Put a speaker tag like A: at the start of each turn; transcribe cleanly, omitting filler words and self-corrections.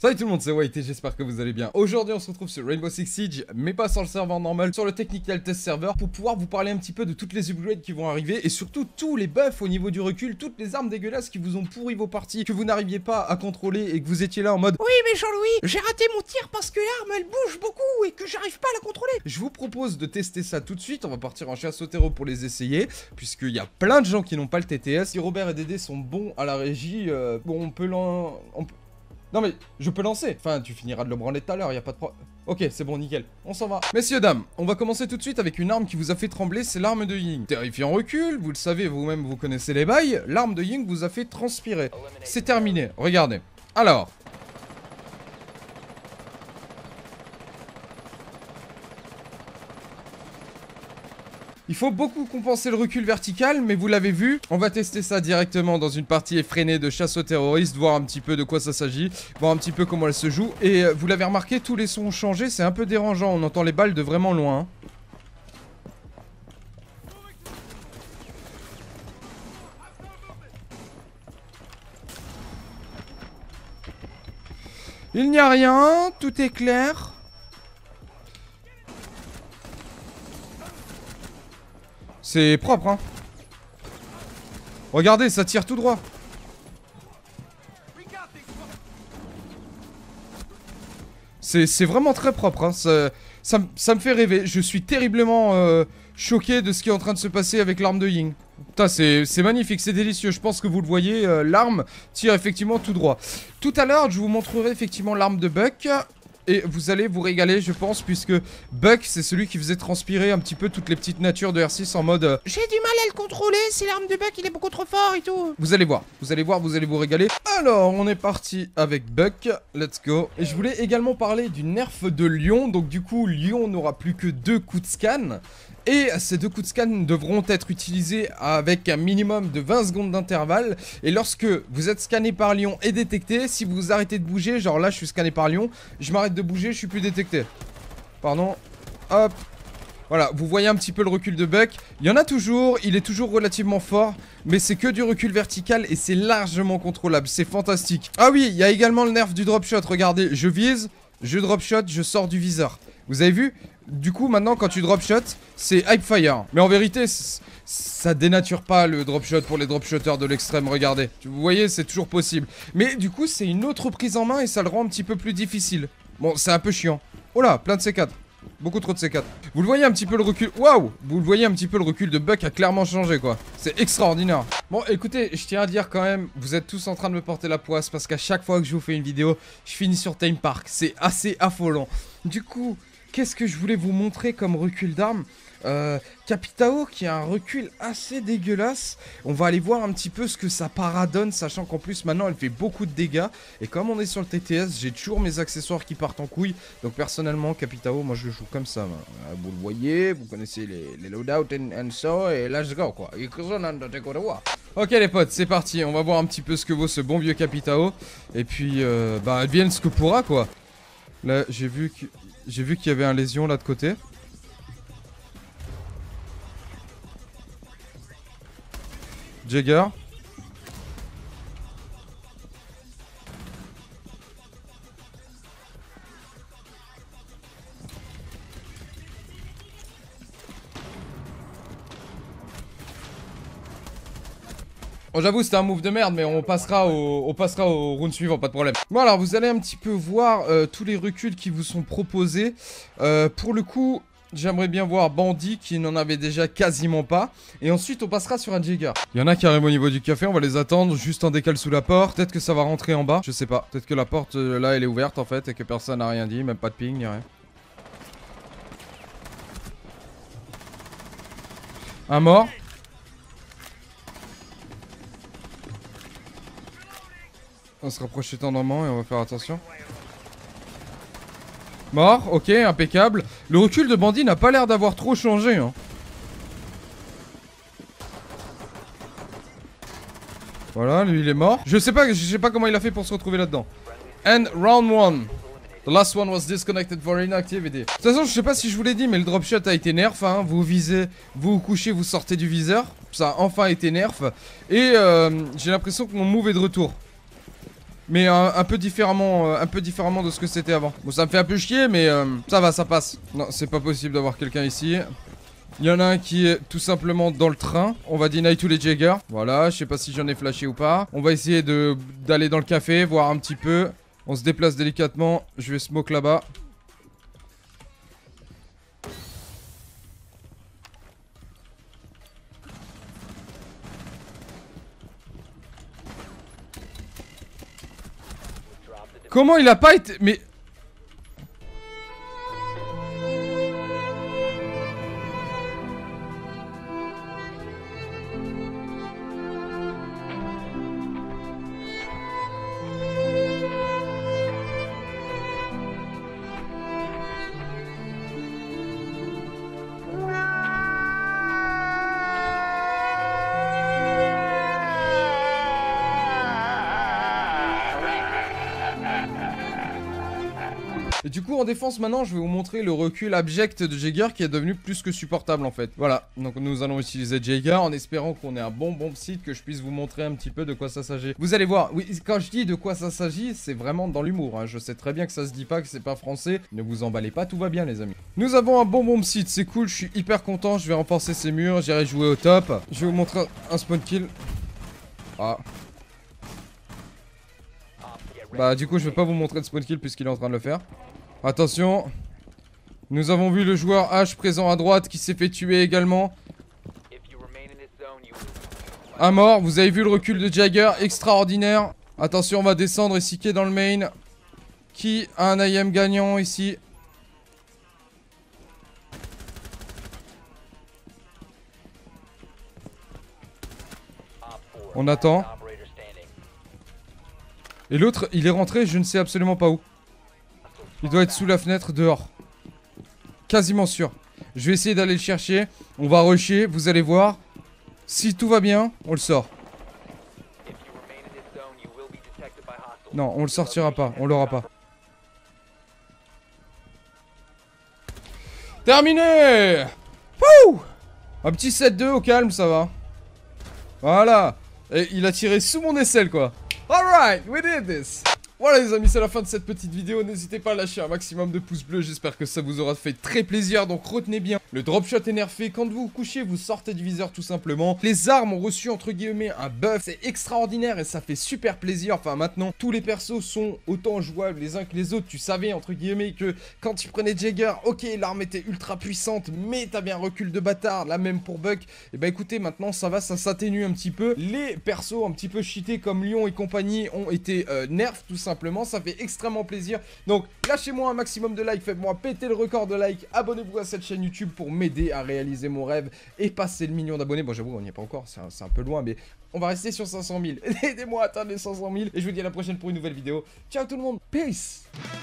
A: Salut tout le monde, c'est White et j'espère que vous allez bien. Aujourd'hui on se retrouve sur Rainbow Six Siege, mais pas sur le serveur normal, sur le Technical Test Server, pour pouvoir vous parler un petit peu de toutes les upgrades qui vont arriver, et surtout tous les buffs au niveau du recul, toutes les armes dégueulasses qui vous ont pourri vos parties, que vous n'arriviez pas à contrôler et que vous étiez là en mode oui mais Jean-Louis, j'ai raté mon tir parce que l'arme elle bouge beaucoup et que j'arrive pas à la contrôler. Je vous propose de tester ça tout de suite, on va partir en chasse au terreau pour les essayer, puisqu'il y a plein de gens qui n'ont pas le TTS. Si Robert et Dédé sont bons à la régie, bon on peut Non mais, je peux lancer. Enfin, tu finiras de le branler tout à l'heure, y a pas de problème. Ok, c'est bon, nickel. On s'en va. Messieurs, dames, on va commencer tout de suite avec une arme qui vous a fait trembler, c'est l'arme de Ying. Terrifiant recul, vous le savez vous-même, vous connaissez les bails. L'arme de Ying vous a fait transpirer. C'est terminé, regardez. Alors... il faut beaucoup compenser le recul vertical, mais vous l'avez vu, on va tester ça directement dans une partie effrénée de chasse aux terroristes, voir un petit peu de quoi ça s'agit, voir un petit peu comment elle se joue. Et vous l'avez remarqué, tous les sons ont changé, c'est un peu dérangeant, on entend les balles de vraiment loin. Hein. Il n'y a rien, tout est clair. C'est propre, hein. Regardez, ça tire tout droit. C'est vraiment très propre, hein. Ça me fait rêver. Je suis terriblement choqué de ce qui est en train de se passer avec l'arme de Ying. Putain, c'est magnifique, c'est délicieux. Je pense que vous le voyez, l'arme tire effectivement tout droit. Tout à l'heure, je vous montrerai effectivement l'arme de Buck. Et vous allez vous régaler, je pense, puisque Buck, c'est celui qui faisait transpirer un petit peu toutes les petites natures de R6 en mode j'ai du mal à le contrôler, c'est l'arme de Buck, il est beaucoup trop fort et tout. Vous allez voir, vous allez vous régaler. Alors, on est parti avec Buck, let's go. Et je voulais également parler du nerf de Lion. Donc du coup, Lion n'aura plus que 2 coups de scan. Et ces 2 coups de scan devront être utilisés avec un minimum de 20 secondes d'intervalle. Et lorsque vous êtes scanné par Lion et détecté, si vous arrêtez de bouger, genre là je suis scanné par Lion, je m'arrête de bouger, je suis plus détecté. Pardon, hop. Voilà, vous voyez un petit peu le recul de Buck. Il y en a toujours, il est toujours relativement fort, mais c'est que du recul vertical et c'est largement contrôlable, c'est fantastique. Ah oui, il y a également le nerf du drop shot, regardez, je vise, je drop shot, je sors du viseur. Vous avez vu? Du coup, maintenant, quand tu drop shot, c'est hype fire. Mais en vérité, ça dénature pas le drop shot pour les drop shotters de l'extrême, regardez. Vous voyez, c'est toujours possible. Mais du coup, c'est une autre prise en main et ça le rend un petit peu plus difficile. Bon, c'est un peu chiant. Oh là, plein de C4. Beaucoup trop de C4. Vous le voyez un petit peu le recul. Waouh! Vous le voyez un petit peu le recul de Buck a clairement changé, quoi. C'est extraordinaire. Bon, écoutez, je tiens à dire quand même, vous êtes tous en train de me porter la poisse parce qu'à chaque fois que je vous fais une vidéo, je finis sur Time Park. C'est assez affolant. Du coup... qu'est-ce que je voulais vous montrer comme recul d'armes? Capitao qui a un recul assez dégueulasse. On va aller voir un petit peu ce que ça paradonne, sachant qu'en plus maintenant elle fait beaucoup de dégâts. Et comme on est sur le TTS, j'ai toujours mes accessoires qui partent en couille. Donc personnellement, Capitao, moi je le joue comme ça. Vous le voyez, vous connaissez les loadouts and so, et let's go quoi. Ok les potes, c'est parti. On va voir un petit peu ce que vaut ce bon vieux Capitao. Et puis, bah advienne ce que pourra quoi. Là, j'ai vu qu'il y avait un lésion là de côté. Jagger. Bon, j'avoue c'était un move de merde, mais on passera au round suivant, pas de problème. Bon alors vous allez un petit peu voir tous les reculs qui vous sont proposés. Pour le coup, j'aimerais bien voir Bandit qui n'en avait déjà quasiment pas. Et ensuite on passera sur un Jagger. Il y en a carrément au niveau du café, on va les attendre juste en décale sous la porte. Peut-être que ça va rentrer en bas, je sais pas. Peut-être que la porte là elle est ouverte en fait et que personne n'a rien dit, même pas de ping, ni rien. Un mort. On se rapproche tendrement et on va faire attention. Mort, ok, impeccable. Le recul de Bandit n'a pas l'air d'avoir trop changé, hein. Voilà, lui il est mort. Je sais pas comment il a fait pour se retrouver là-dedans. And round 1. The last one was disconnected for inactivity. De toute façon, je sais pas si je vous l'ai dit, mais le drop shot a été nerf, hein. Vous visez, vous couchez, vous sortez du viseur. Ça a enfin été nerf. Et j'ai l'impression que mon move est de retour. Mais un peu différemment de ce que c'était avant. Bon, ça me fait un peu chier, mais ça va, ça passe. Non, c'est pas possible d'avoir quelqu'un ici. Il y en a un qui est tout simplement dans le train. On va deny tous les Jaggers. Voilà, je sais pas si j'en ai flashé ou pas. On va essayer d'aller dans le café, voir un petit peu. On se déplace délicatement. Je vais smoke là-bas. Comment il a pas été... Mais... Et du coup en défense maintenant je vais vous montrer le recul abject de Jagger qui est devenu plus que supportable en fait. Voilà, donc nous allons utiliser Jagger en espérant qu'on ait un bon site, que je puisse vous montrer un petit peu de quoi ça s'agit. Vous allez voir, oui, quand je dis de quoi ça s'agit, c'est vraiment dans l'humour, hein. Je sais très bien que ça se dit pas, que c'est pas français. Ne vous emballez pas, tout va bien les amis. Nous avons un bon site, c'est cool, je suis hyper content, je vais renforcer ces murs, j'irai jouer au top. Je vais vous montrer un spawn kill. Ah. Bah du coup je vais pas vous montrer de spawn kill puisqu'il est en train de le faire. Attention. Nous avons vu le joueur H présent à droite qui s'est fait tuer également. Un mort, vous avez vu le recul de Jagger, extraordinaire. Attention, on va descendre et siquer dans le main. Qui a un IM gagnant ici? On attend. Et l'autre, il est rentré, je ne sais absolument pas où. Il doit être sous la fenêtre dehors. Quasiment sûr. Je vais essayer d'aller le chercher. On va rusher, vous allez voir. Si tout va bien, on le sort. Non, on le sortira pas, on l'aura pas. Terminé! Wouh! Un petit 7-2 au calme, ça va. Voilà. Et il a tiré sous mon aisselle, quoi. Alright, we did this. Voilà les amis, c'est la fin de cette petite vidéo. N'hésitez pas à lâcher un maximum de pouces bleus. J'espère que ça vous aura fait très plaisir. Donc retenez bien, le drop shot est nerfé. Quand vous vous couchez, vous sortez du viseur tout simplement. Les armes ont reçu entre guillemets un buff. C'est extraordinaire et ça fait super plaisir. Enfin maintenant, tous les persos sont autant jouables les uns que les autres. Tu savais entre guillemets que quand tu prenais Jagger, ok, l'arme était ultra puissante, mais t'avais un recul de bâtard. Là même pour Buck. Et bah écoutez, maintenant ça va, ça s'atténue un petit peu. Les persos un petit peu cheatés comme Lyon et compagnie ont été nerfs tout simplement. Ça fait extrêmement plaisir. Donc lâchez-moi un maximum de likes, faites-moi péter le record de likes, abonnez-vous à cette chaîne YouTube pour m'aider à réaliser mon rêve et passer le million d'abonnés. Bon j'avoue on n'y est pas encore, c'est un peu loin, mais on va rester sur 500 000. Aidez-moi à atteindre les 500 000 et je vous dis à la prochaine pour une nouvelle vidéo. Ciao tout le monde, peace.